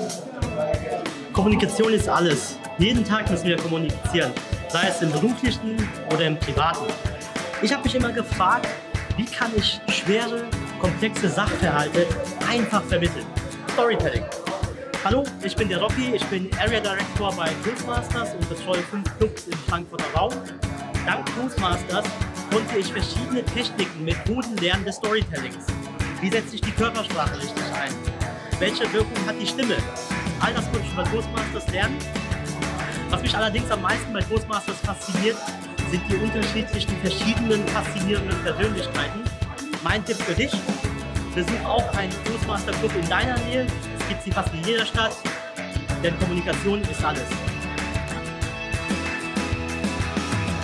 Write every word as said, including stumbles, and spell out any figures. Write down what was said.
Kommunikation ist alles. Jeden Tag müssen wir kommunizieren, sei es im beruflichen oder im privaten. Ich habe mich immer gefragt, wie kann ich schwere, komplexe Sachverhalte einfach vermitteln? Storytelling. Hallo, ich bin der Rocky, ich bin Area Director bei Toastmasters und betreue fünf Clubs im Frankfurter Raum. Dank Toastmasters konnte ich verschiedene Techniken, Methoden lernen des Storytellings. Wie setze ich die Körpersprache richtig ein? Welche Wirkung hat die Stimme? All das konnte ich über Toastmasters lernen. Was mich allerdings am meisten bei Toastmasters fasziniert, sind die unterschiedlichen, verschiedenen, faszinierenden Persönlichkeiten. Mein Tipp für dich: besuch auch einen Toastmaster Club in deiner Nähe. Es gibt sie fast in jeder Stadt, denn Kommunikation ist alles.